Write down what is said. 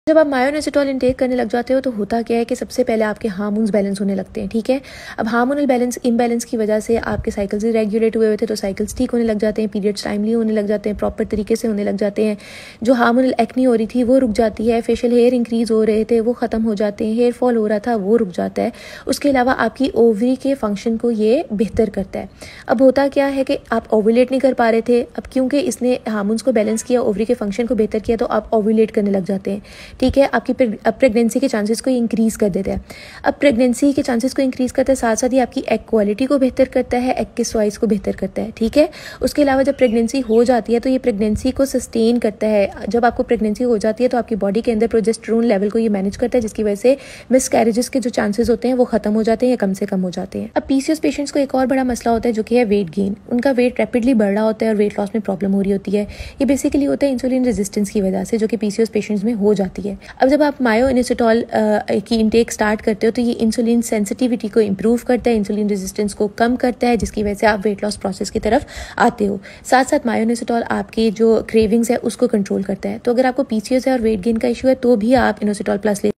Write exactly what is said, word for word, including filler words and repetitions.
जब आप मायोनिसिटॉल इनटेक करने लग जाते हो तो होता क्या है कि सबसे पहले आपके हार्मोन्स बैलेंस होने लगते हैं। ठीक है, अब हार्मोनल बैलेंस इम्बैलेंस की वजह से आपके साइकिल्स रेगुलेट हुए हुए थे तो साइकिल्स ठीक होने लग जाते हैं, पीरियड्स टाइमली होने लग जाते हैं, प्रॉपर तरीके से होने लग जाते हैं। जो हार्मोनल एक्नी हो रही थी वो रुक जाती है, फेशियल हेयर इंक्रीज हो रहे थे वो ख़त्म हो जाते हैं, हेयर फॉल हो रहा था वो रुक जाता है। उसके अलावा आपकी ओवरी के फंक्शन को ये बेहतर करता है। अब होता क्या है कि आप ओवुलेट नहीं कर पा रहे थे, अब क्योंकि इसने हार्मोन्स को बैलेंस किया, ओवरी के फंक्शन को बेहतर किया, तो आप ओवुलेट करने लग जाते हैं। ठीक है, आपकी अब प्रेगनेंसी के चांसेस को इंक्रीज़ कर देता है। अब प्रेगनेंसी के चांसेस को इंक्रीज़ करता है, साथ साथ ही आपकी एग क्वालिटी को बेहतर करता है, एग के स्वाइस को बेहतर करता है। ठीक है, उसके अलावा जब प्रेगनेंसी हो जाती है तो ये प्रेगनेंसी को सस्टेन करता है। जब आपको प्रेगनेंसी हो जाती है तो आपकी बॉडी के अंदर प्रोजेस्टेरोन लेवल को ये मैनेज करता है, जिसकी वजह से मिसकैरेजेस के जो चांसेस होते हैं वो खत्म हो जाते हैं या कम से कम हो जाते हैं। अब पीसीओएस पेशेंट्स को एक और बड़ा मसला होता है जो कि है वेट गेन। उनका वेट रैपिडली बढ़ रहा होता है और वेट लॉस में प्रॉब्लम हो रही होती है। ये बेसिकली होता है इंसुलिन रेजिस्टेंस की वजह से, जो कि पीसीओएस पेशेंट्स में हो जाती है। अब जब आप मायोनिसिटॉल की इंटेक स्टार्ट करते हो तो ये इंसुलिन सेंसिटिविटी को इम्प्रूव करता है, इंसुलिन रेजिस्टेंस को कम करता है, जिसकी वजह से आप वेट लॉस प्रोसेस की तरफ आते हो। साथ साथ मायोनिसिटॉल आपके जो क्रेविंग्स है उसको कंट्रोल करता है। तो अगर आपको पीसीओएस है और वेट गेन का इशू है तो भी आप इनोसिटॉल प्लस ले